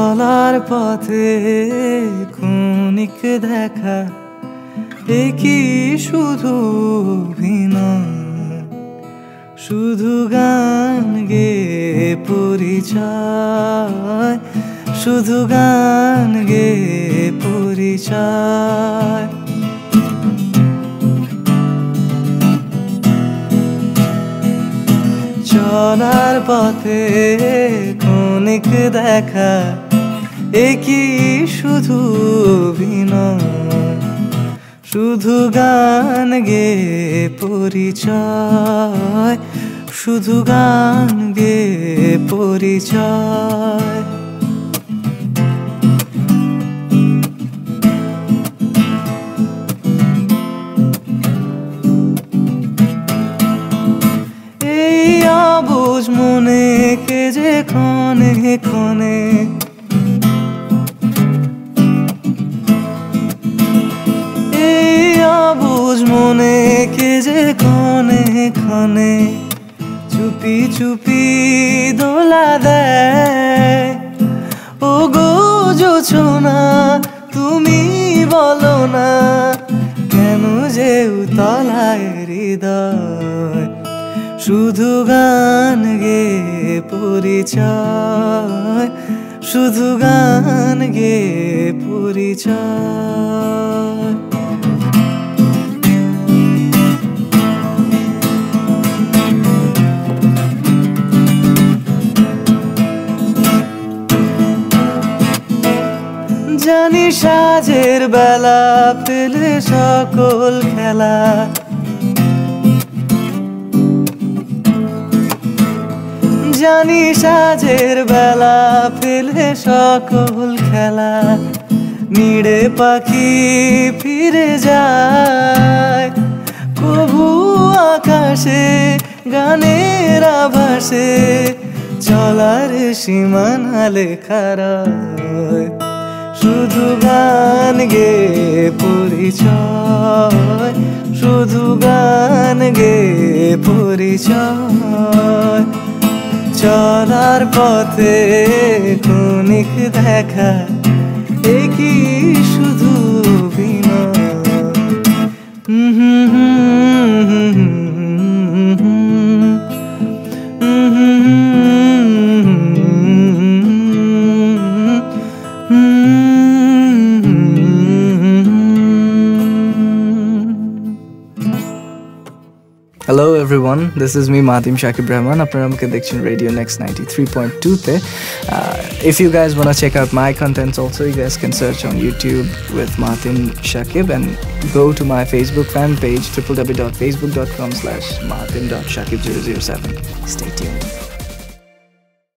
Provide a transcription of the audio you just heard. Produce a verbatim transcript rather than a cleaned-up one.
চলার পথে ক্ষণিক দেখা একই শুধু অভিনয়, শুধু গান গেয়ে পরিচয়, শুধু গান গেয়ে পরিচয়। চলার পথে ক্ষণিক দেখা একই শুধু অভিনয়, শুধু গান গেয়ে পরিচয়, শুধু গান গেয়ে পরিচয়। এই অবুঝ মনে কে যে ক্ষণে ক্ষণে মনে কে যে ক্ষণে ক্ষণে চুপি চুপি দোলা দেয়। ও গো জোছনা তুমি বলো না কেন যে উতলায় হৃদয়, শুধু গান গেয়ে পরিচয়, শুধু গান গেয়ে পরিচয়। জানি সাজের বেলা পেলে সকল খেলা, জানি সাজের বেলা পেলে সকল খেলা, নিড়ে পাখি ফিরে যায় কবু আকাশে গানের আভাসে, চলার সীমানা লেখা রয়, শুধু গান গেয়ে পরিচয়, শুধু গান গেয়ে পরিচয়। চলার পথে ক্ষণিক দেখা একই শুধু অভিনয়। Hello everyone, this is me Mahatim Shakib Rahman. আপনারা আমাকে দেখছেন Radio Next ninety-three point two তে। Uh, if you guys want to check out my contents also, you guys can search on YouTube with Mahatim Shakib and go to my Facebook fan page w w w dot facebook dot com slash mahatim dot shakib zero zero seven. Stay tuned.